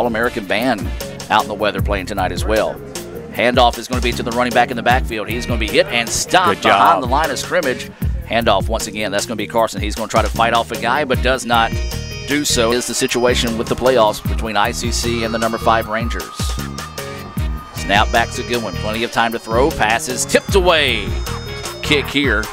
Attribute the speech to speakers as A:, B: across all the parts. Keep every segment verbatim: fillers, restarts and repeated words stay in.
A: All-American band out in the weather playing tonight as well. Handoff is going to be to the running back in the backfield. He's going to be hit and stopped behind the line of scrimmage. Handoff once again. That's going to be Carson. He's going to try to fight off a guy, but does not do so. Is the situation with the playoffs between I C C and the number five Rangers. Snap back to Goodwin. Plenty of time to throw. Passes tipped away. Kick here.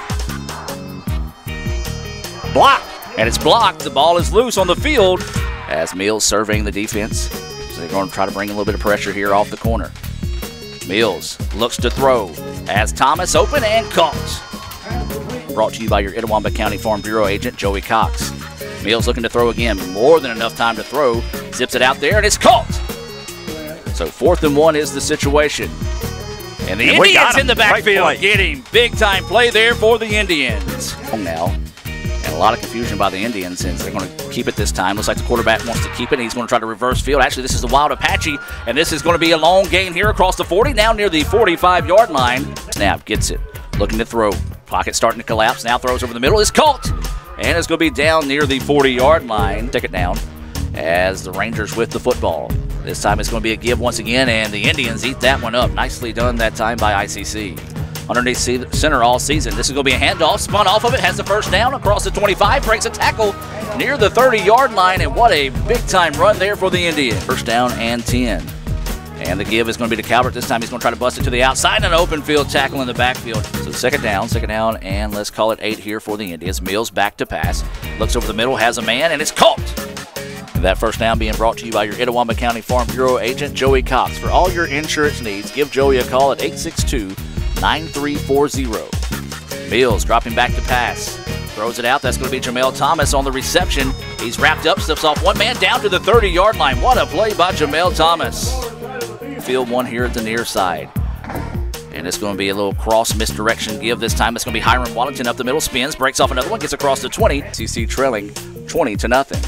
A: Blocked. And it's blocked. The ball is loose on the field as Mills surveying the defense. So they're going to try to bring a little bit of pressure here off the corner. Mills looks to throw. Has Thomas open and caught. Brought to you by your Itawamba County Farm Bureau agent, Joey Cox. Mills looking to throw again. More than enough time to throw. Zips it out there, and it's caught. So fourth and one is the situation. And the and Indians in the backfield getting big-time play there for the Indians. Now, and a lot of confusion by the Indians since they're going to keep it this time. Looks like the quarterback wants to keep it, and he's going to try to reverse field. Actually, this is the Wild Apache, and this is going to be a long gain here across the forty, now near the forty-five-yard line. Snap, gets it, looking to throw. Pocket starting to collapse, now throws over the middle. It's caught, and it's going to be down near the forty-yard line. Take it down as the Rangers with the football. This time it's going to be a give once again, and the Indians eat that one up. Nicely done that time by I C C. Underneath center all season. This is going to be a handoff. Spun off of it. Has the first down across the twenty-five. Breaks a tackle near the thirty-yard line. And what a big-time run there for the Indians. First down and ten. And the give is going to be to Calvert. This time he's going to try to bust it to the outside. An open field tackle in the backfield. So second down, second down, and let's call it eight here for the Indians. Mills back to pass. Looks over the middle. Has a man, and it's caught. And that first down being brought to you by your Itawamba County Farm Bureau agent, Joey Cox. For all your insurance needs, give Joey a call at eight six two, nine three four zero. Mills dropping back to pass. Throws it out. That's going to be Jamel Thomas on the reception. He's wrapped up, steps off one man down to the thirty-yard line. What a play by Jamel Thomas. Field one here at the near side. And it's going to be a little cross misdirection give. This time it's going to be Hiram Wallington up the middle, spins, breaks off another one, gets across the twenty. C C trailing twenty to nothing.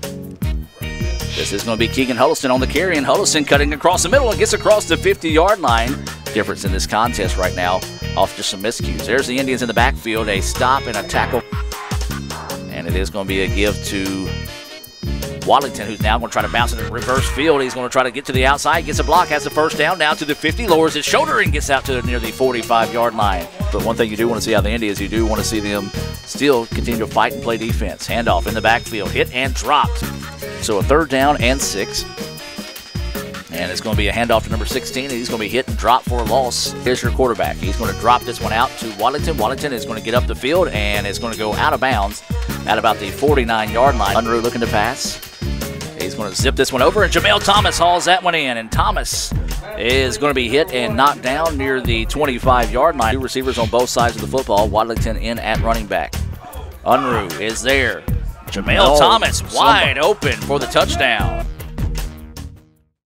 A: This is going to be Keegan Huddleston on the carry, and Huddleston cutting across the middle and gets across the fifty-yard line. Difference in this contest right now off just some miscues. There's the Indians in the backfield, a stop and a tackle. And it is going to be a give to Wallington, who's now going to try to bounce in the reverse field. He's going to try to get to the outside, gets a block, has the first down, now to the fifty, lowers his shoulder and gets out to near the forty-five-yard line. But one thing you do want to see out of the Indians, you do want to see them still continue to fight and play defense. Handoff in the backfield, hit and dropped. So a third down and six. And it's going to be a handoff to number sixteen, and he's going to be hit and dropped for a loss. Here's your quarterback. He's going to drop this one out to Wallington. Wallington is going to get up the field, and it's going to go out of bounds at about the forty-nine-yard line. Unruh looking to pass. He's going to zip this one over, and Jamel Thomas hauls that one in. And Thomas is going to be hit and knocked down near the twenty-five-yard line. Two receivers on both sides of the football. Wallington in at running back. Unruh is there. Jamel no, Thomas wide somebody. open for the touchdown.